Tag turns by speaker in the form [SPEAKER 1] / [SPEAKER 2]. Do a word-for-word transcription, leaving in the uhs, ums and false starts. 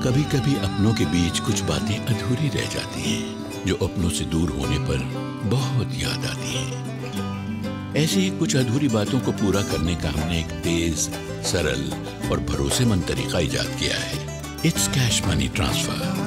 [SPEAKER 1] कभी कभी अपनों के बीच कुछ बातें अधूरी रह जाती हैं, जो अपनों से दूर होने पर बहुत याद आती हैं। ऐसी ही कुछ अधूरी बातों को पूरा करने का हमने एक तेज, सरल और भरोसेमंद तरीका इजाद किया है। It's cash money transfer.